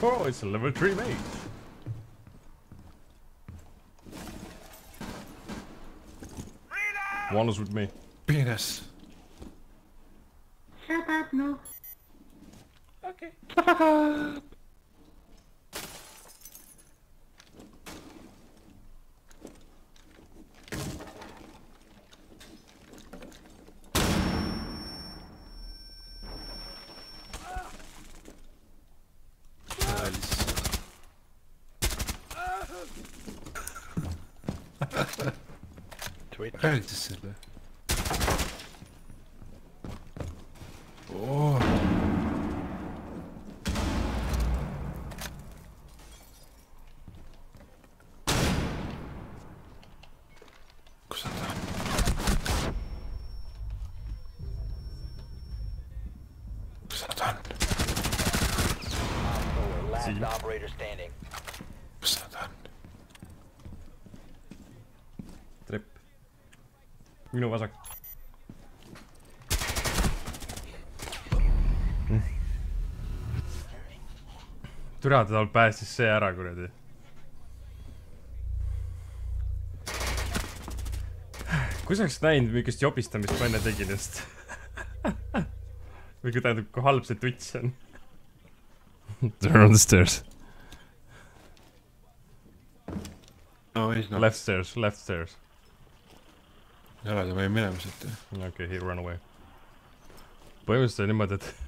Oh, it's a level 3 mage. One is with me. Penis. Shut up, no. Okay. Räägitas selle. Oh. Kus sa ta on? Kus sa ta on? Siin. Kus sa ta on? Trepp. Minu vasak. Türa teda päästis see ära, kuradi. Kui sa oleks näinud mingist jobistamist ma enne tegin just? Või kui tähendab, kui halb see tuts on? They're on the stairs. No he's not. Left stairs, left stairs. Ei ole, ta või minema siit. Okay, he run away. Põhimõtteliselt on niimoodi, et